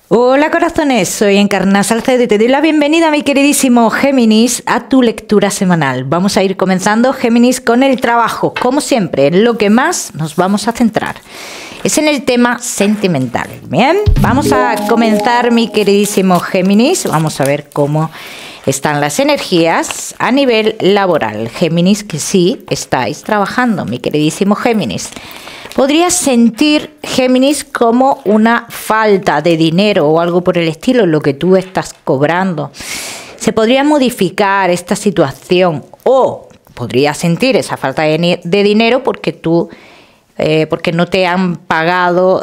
Hola corazones, soy Encarna Salcedo y te doy la bienvenida, mi queridísimo Géminis, a tu lectura semanal. Vamos a ir comenzando, Géminis, con el trabajo. Como siempre, en lo que más nos vamos a centrar es en el tema sentimental. Bien, vamos a comenzar, mi queridísimo Géminis. Vamos a ver cómo están las energías a nivel laboral. Géminis, que sí estáis trabajando, mi queridísimo Géminis. Podrías sentir, Géminis, como una falta de dinero o algo por el estilo en lo que tú estás cobrando. Se podría modificar esta situación o podrías sentir esa falta de dinero porque porque no te han pagado.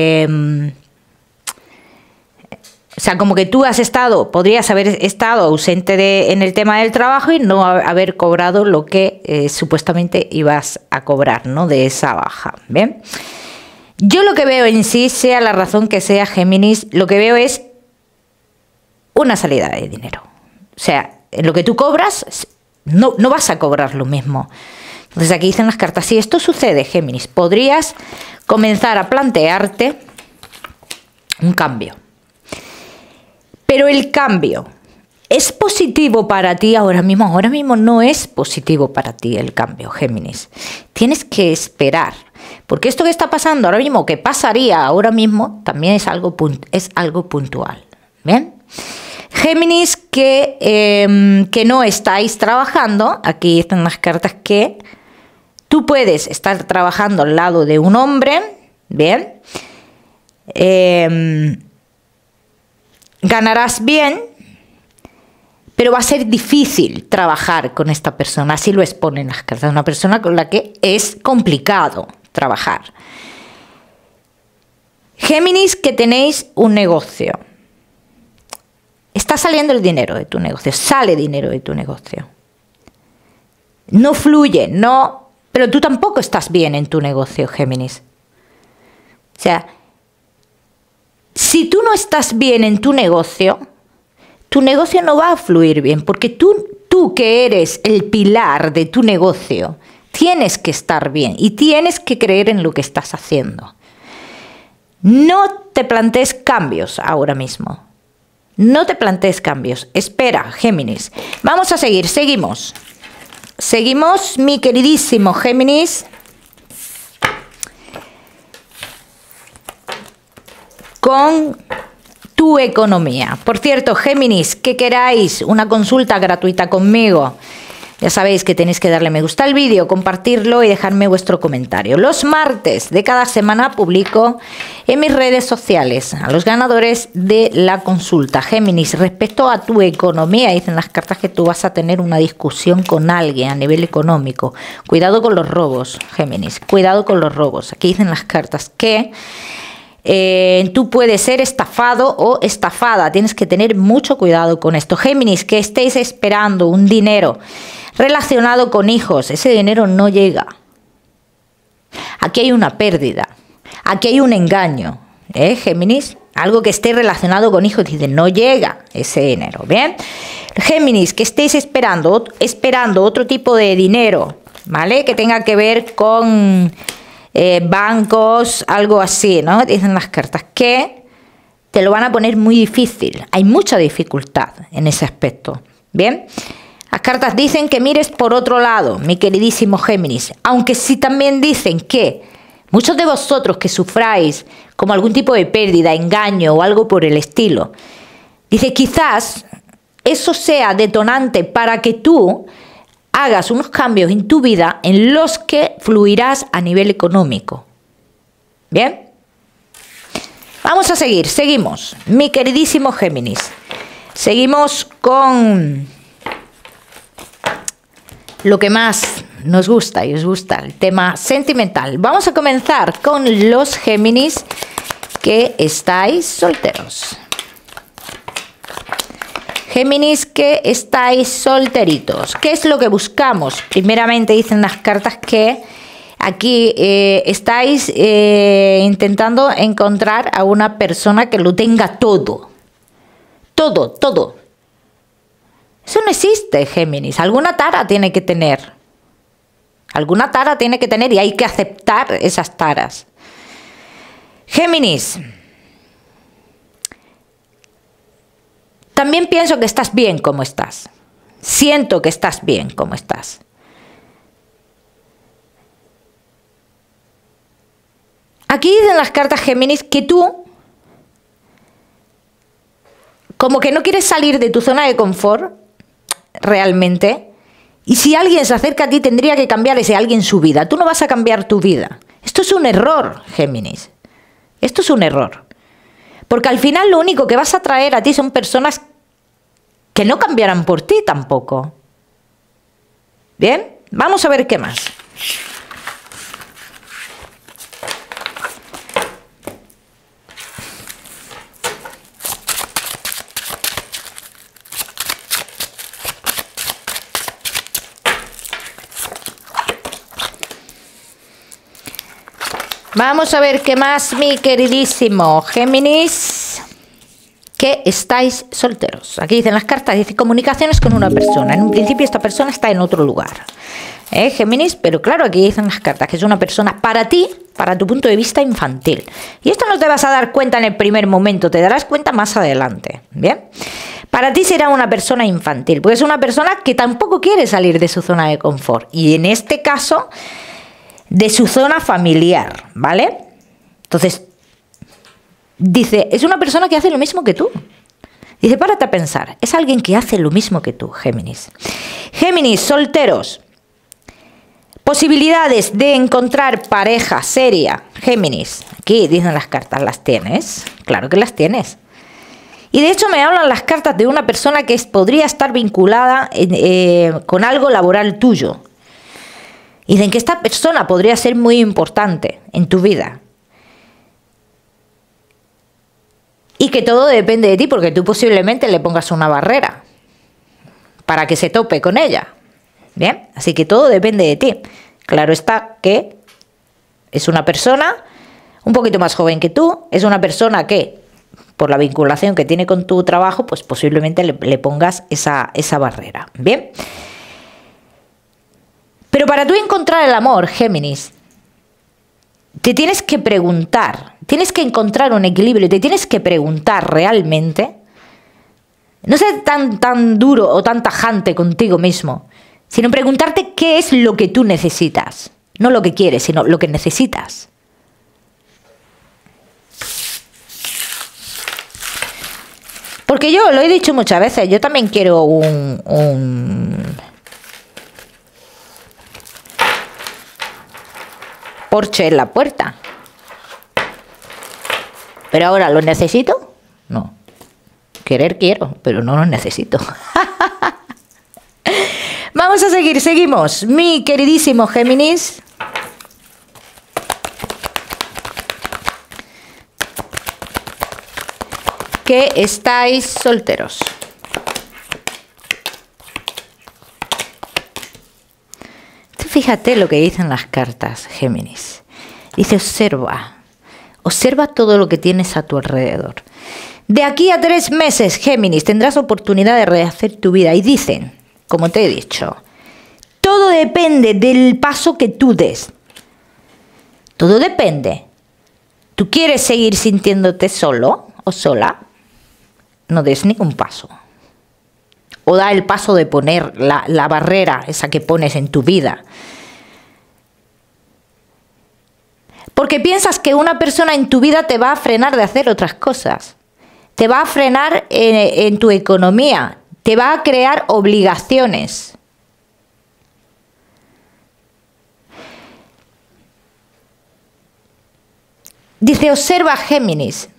O sea, como que tú podrías haber estado ausente en el tema del trabajo y no haber cobrado lo que supuestamente ibas a cobrar, ¿no? De esa baja, ¿bien? Yo lo que veo en sí, sea la razón que sea, Géminis, lo que veo es una salida de dinero. O sea, en lo que tú cobras, no vas a cobrar lo mismo. Entonces aquí dicen las cartas, si esto sucede, Géminis, podrías comenzar a plantearte un cambio. Pero el cambio, ¿es positivo para ti ahora mismo? Ahora mismo no es positivo para ti el cambio, Géminis. Tienes que esperar, porque esto que está pasando ahora mismo, que pasaría ahora mismo, también es algo puntual. ¿Bien? Géminis, que no estáis trabajando, aquí están las cartas que tú puedes estar trabajando al lado de un hombre, ¿bien? Ganarás bien, pero va a ser difícil trabajar con esta persona, así lo exponen las cartas, una persona con la que es complicado trabajar. Géminis, que tenéis un negocio. Está saliendo el dinero de tu negocio, sale dinero de tu negocio. No fluye, pero tú tampoco estás bien en tu negocio, Géminis. O sea, si tú no estás bien en tu negocio no va a fluir bien, porque tú que eres el pilar de tu negocio, tienes que estar bien y tienes que creer en lo que estás haciendo. No te plantees cambios ahora mismo. No te plantees cambios. Espera, Géminis. Vamos a seguir, seguimos. Seguimos, mi queridísimo Géminis. Con tu economía. Por cierto, Géminis, que queráis una consulta gratuita conmigo, ya sabéis que tenéis que darle me gusta al vídeo, compartirlo y dejarme vuestro comentario. Los martes de cada semana publico en mis redes sociales a los ganadores de la consulta. Géminis, respecto a tu economía, dicen las cartas que tú vas a tener una discusión con alguien a nivel económico. Cuidado con los robos, Géminis, cuidado con los robos. Aquí dicen las cartas que tú puedes ser estafado o estafada. Tienes que tener mucho cuidado con esto. Géminis, que estéis esperando un dinero relacionado con hijos. Ese dinero no llega. Aquí hay una pérdida. Aquí hay un engaño. Géminis, algo que esté relacionado con hijos. Dice, no llega ese dinero. ¿Bien? Géminis, que estéis esperando otro tipo de dinero, ¿vale? Que tenga que ver con bancos, algo así, ¿no? Dicen las cartas que te lo van a poner muy difícil. Hay mucha dificultad en ese aspecto. Bien, las cartas dicen que mires por otro lado, mi queridísimo Géminis, aunque sí también dicen que muchos de vosotros que sufráis como algún tipo de pérdida, engaño o algo por el estilo, dice quizás eso sea detonante para que tú hagas unos cambios en tu vida en los que fluirás a nivel económico. ¿Bien? Vamos a seguir, seguimos. Mi queridísimo Géminis. Seguimos con lo que más nos gusta y os gusta, el tema sentimental. Vamos a comenzar con los Géminis que estáis solteros. Géminis, que estáis solteritos. ¿Qué es lo que buscamos? Primeramente dicen las cartas que aquí estáis intentando encontrar a una persona que lo tenga todo. Todo, todo. Eso no existe, Géminis. Alguna tara tiene que tener. Alguna tara tiene que tener y hay que aceptar esas taras. Géminis, también pienso que estás bien como estás. Siento que estás bien como estás. Aquí dicen las cartas Géminis que tú como que no quieres salir de tu zona de confort realmente, y si alguien se acerca a ti tendría que cambiar ese alguien su vida. Tú no vas a cambiar tu vida. Esto es un error, Géminis. Esto es un error. Porque al final lo único que vas a traer a ti son personas que no cambiarán por ti tampoco. Bien, vamos a ver qué más. Vamos a ver qué más, mi queridísimo Géminis, que estáis solteros. Aquí dicen las cartas, dice comunicaciones con una persona. En un principio esta persona está en otro lugar, Géminis, pero claro, aquí dicen las cartas que es una persona para ti, para tu punto de vista infantil. Y esto no te vas a dar cuenta en el primer momento, te darás cuenta más adelante, ¿bien? Para ti será una persona infantil, porque es una persona que tampoco quiere salir de su zona de confort. Y en este caso, de su zona familiar, ¿vale? Entonces, dice, es una persona que hace lo mismo que tú. Dice, párate a pensar, es alguien que hace lo mismo que tú, Géminis. Géminis, solteros. Posibilidades de encontrar pareja seria, Géminis. Aquí dicen las cartas, ¿las tienes? Claro que las tienes. Y de hecho me hablan las cartas de una persona que podría estar vinculada con algo laboral tuyo. Y dicen que esta persona podría ser muy importante en tu vida. Y que todo depende de ti, porque tú posiblemente le pongas una barrera para que se tope con ella. ¿Bien? Así que todo depende de ti. Claro está que es una persona un poquito más joven que tú, es una persona que, por la vinculación que tiene con tu trabajo, pues posiblemente le pongas esa barrera. ¿Bien? Pero para tú encontrar el amor, Géminis, te tienes que preguntar, tienes que encontrar un equilibrio, te tienes que preguntar realmente, no ser tan duro o tan tajante contigo mismo, sino preguntarte qué es lo que tú necesitas, no lo que quieres, sino lo que necesitas. Porque yo lo he dicho muchas veces, yo también quiero un Porsche en la puerta. Pero ahora, ¿lo necesito? No. Querer quiero, pero no lo necesito. Vamos a seguir, seguimos. Mi queridísimo Géminis. Que estáis solteros. Fíjate lo que dicen las cartas, Géminis. Dice, observa todo lo que tienes a tu alrededor. De aquí a 3 meses, Géminis, tendrás oportunidad de rehacer tu vida. Y dicen, como te he dicho, todo depende del paso que tú des. Todo depende. ¿Tú quieres seguir sintiéndote solo o sola? No des ningún paso. O da el paso de poner la barrera, esa que pones en tu vida. Porque piensas que una persona en tu vida te va a frenar de hacer otras cosas. Te va a frenar en tu economía. Te va a crear obligaciones. Dice, observa, Géminis,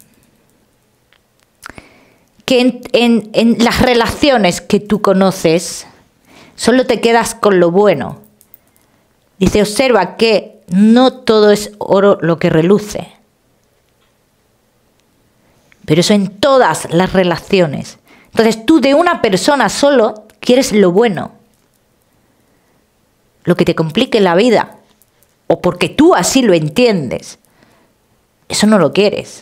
que en las relaciones que tú conoces solo te quedas con lo bueno. Dice, observa que no todo es oro lo que reluce. Pero eso en todas las relaciones. Entonces tú de una persona solo quieres lo bueno. Lo que te complique la vida. O porque tú así lo entiendes. Eso no lo quieres.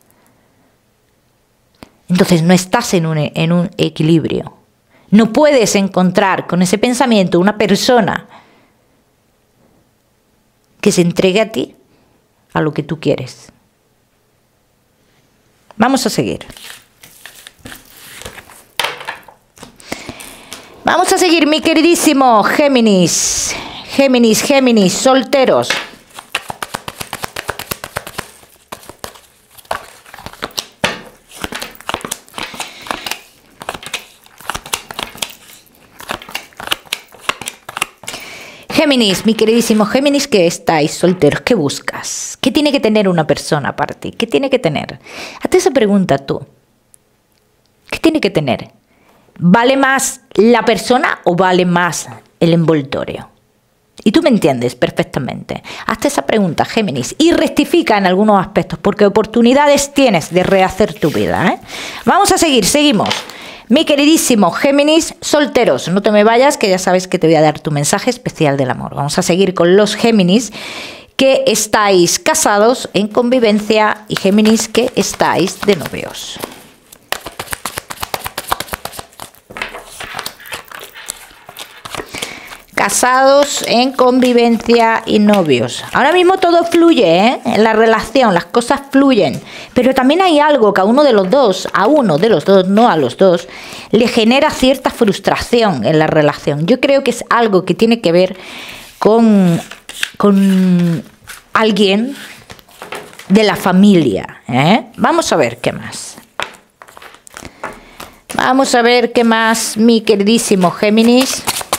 Entonces no estás en un equilibrio. No puedes encontrar con ese pensamiento una persona que se entregue a ti, a lo que tú quieres. Vamos a seguir. Vamos a seguir, mi queridísimo Géminis. Géminis, solteros. Géminis, mi queridísimo Géminis, que estáis solteros, ¿qué buscas? ¿Qué tiene que tener una persona para ti? ¿Qué tiene que tener? Hazte esa pregunta tú. ¿Qué tiene que tener? ¿Vale más la persona o vale más el envoltorio? Y tú me entiendes perfectamente. Hazte esa pregunta, Géminis, y rectifica en algunos aspectos, porque oportunidades tienes de rehacer tu vida, ¿eh? Vamos a seguir, seguimos. Mi queridísimo Géminis, solteros, no te me vayas, que ya sabes que te voy a dar tu mensaje especial del amor. Vamos a seguir con los Géminis que estáis casados en convivencia y Géminis que estáis de novios. Casados en convivencia y novios. Ahora mismo todo fluye, ¿eh? En la relación, las cosas fluyen. Pero también hay algo que a uno de los dos, no a los dos, le genera cierta frustración en la relación. Yo creo que es algo que tiene que ver con alguien de la familia, ¿eh? Vamos a ver qué más. Vamos a ver qué más, mi queridísimo Géminis.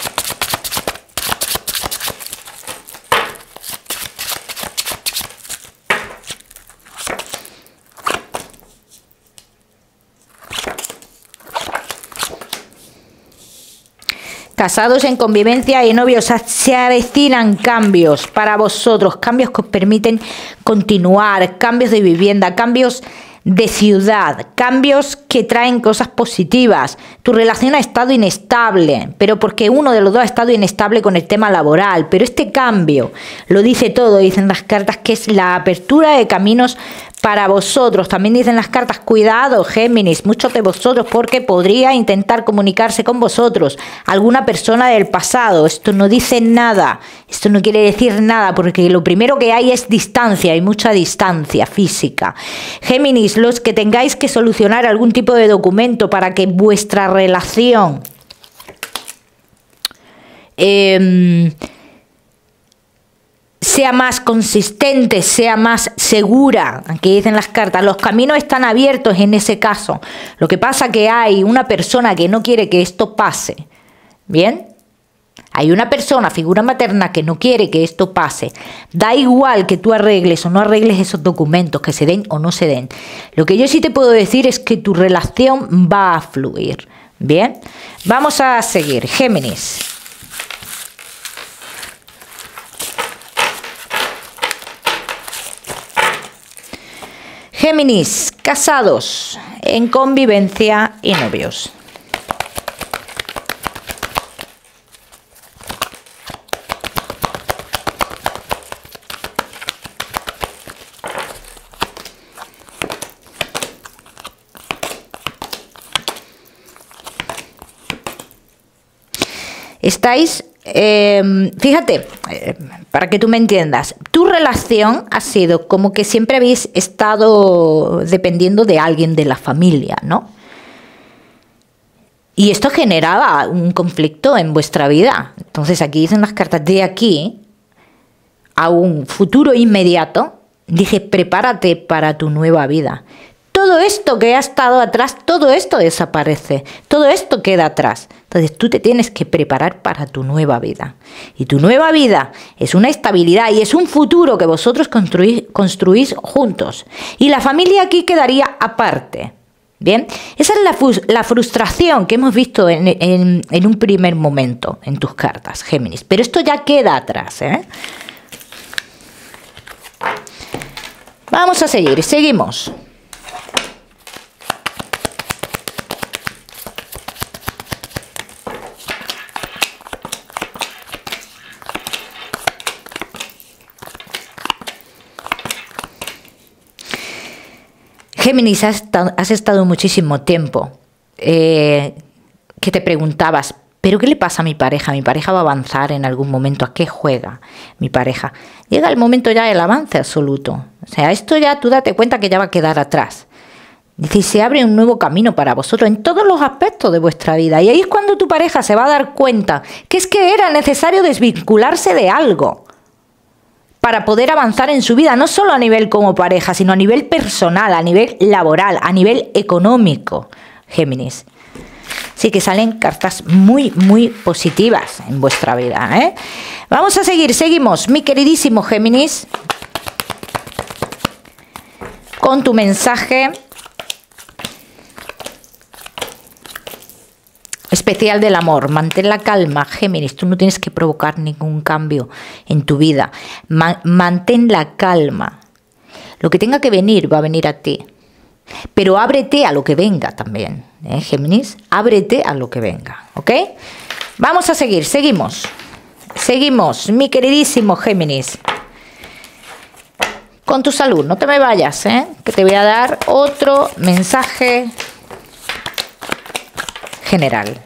Casados en convivencia y novios, se avecinan cambios para vosotros, cambios que os permiten continuar, cambios de vivienda, cambios de ciudad, cambios que traen cosas positivas. Tu relación ha estado inestable, pero porque uno de los dos ha estado inestable con el tema laboral, pero este cambio lo dice todo, dicen las cartas, que es la apertura de caminos para vosotros. También dicen las cartas, cuidado Géminis, muchos de vosotros, porque podría intentar comunicarse con vosotros alguna persona del pasado. Esto no dice nada, esto no quiere decir nada, porque lo primero que hay es distancia, hay mucha distancia física. Géminis, los que tengáis que solucionar algún tipo de documento para que vuestra relación sea más consistente, sea más segura. Aquí dicen las cartas, los caminos están abiertos en ese caso. Lo que pasa que hay una persona que no quiere que esto pase. ¿Bien? Hay una persona, figura materna, que no quiere que esto pase. Da igual que tú arregles o no arregles esos documentos, que se den o no se den. Lo que yo sí te puedo decir es que tu relación va a fluir. ¿Bien? Vamos a seguir. Géminis. Géminis, casados en convivencia y novios. Estáis, fíjate, para que tú me entiendas, tu relación ha sido como que siempre habéis estado dependiendo de alguien de la familia, ¿no? Y esto generaba un conflicto en vuestra vida. Entonces aquí dicen las cartas, de aquí a un futuro inmediato, dice, prepárate para tu nueva vida. Todo esto que ha estado atrás, todo esto desaparece, todo esto queda atrás. Entonces tú te tienes que preparar para tu nueva vida. Y tu nueva vida es una estabilidad y es un futuro que vosotros construís juntos. Y la familia aquí quedaría aparte. ¿Bien? Esa es la frustración que hemos visto en un primer momento en tus cartas, Géminis. Pero esto ya queda atrás, ¿eh? Vamos a seguir, seguimos. Géminis, has estado muchísimo tiempo que te preguntabas, ¿pero qué le pasa a mi pareja? ¿Mi pareja va a avanzar en algún momento? ¿A qué juega mi pareja? Llega el momento ya del avance absoluto. O sea, esto ya tú date cuenta que ya va a quedar atrás. Dice, se abre un nuevo camino para vosotros en todos los aspectos de vuestra vida. Y ahí es cuando tu pareja se va a dar cuenta que es que era necesario desvincularse de algo para poder avanzar en su vida, no solo a nivel como pareja, sino a nivel personal, a nivel laboral, a nivel económico, Géminis. Sí que salen cartas muy, muy positivas en vuestra vida, ¿eh? Vamos a seguir, seguimos, mi queridísimo Géminis, con tu mensaje especial del amor. Mantén la calma, Géminis. Tú no tienes que provocar ningún cambio en tu vida. Mantén la calma. Lo que tenga que venir va a venir a ti. Pero ábrete a lo que venga también, Géminis. Ábrete a lo que venga, ¿ok? Vamos a seguir, seguimos. Seguimos, mi queridísimo Géminis. Con tu salud, no te me vayas, que te voy a dar otro mensaje general.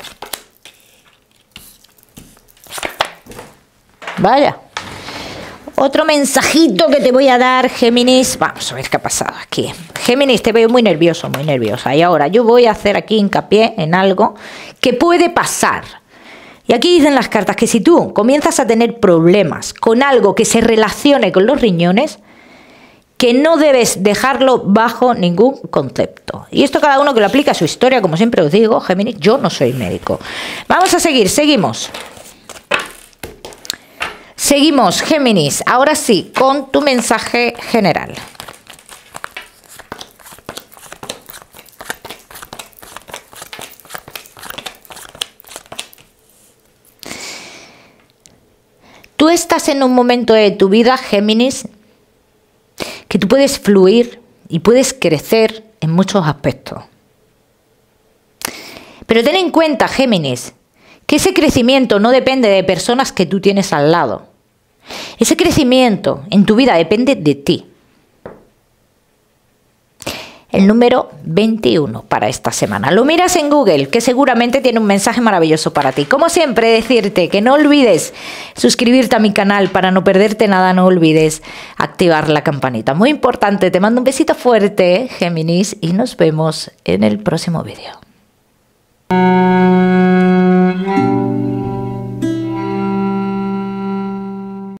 Vaya. Otro mensajito que te voy a dar, Géminis. Vamos a ver qué ha pasado aquí. Géminis, te veo muy nervioso, muy nerviosa. Y ahora yo voy a hacer aquí hincapié en algo que puede pasar. Y aquí dicen las cartas que si tú comienzas a tener problemas con algo que se relacione con los riñones, que no debes dejarlo bajo ningún concepto. Y esto cada uno que lo aplica a su historia, como siempre os digo, Géminis, yo no soy médico. Vamos a seguir, seguimos. Seguimos, Géminis, ahora sí, con tu mensaje general. Tú estás en un momento de tu vida, Géminis, que tú puedes fluir y puedes crecer en muchos aspectos. Pero ten en cuenta, Géminis, que ese crecimiento no depende de personas que tú tienes al lado. Ese crecimiento en tu vida depende de ti. El número 21 para esta semana. Lo miras en Google, que seguramente tiene un mensaje maravilloso para ti. Como siempre, decirte que no olvides suscribirte a mi canal para no perderte nada. No olvides activar la campanita. Muy importante, te mando un besito fuerte, Géminis, y nos vemos en el próximo vídeo.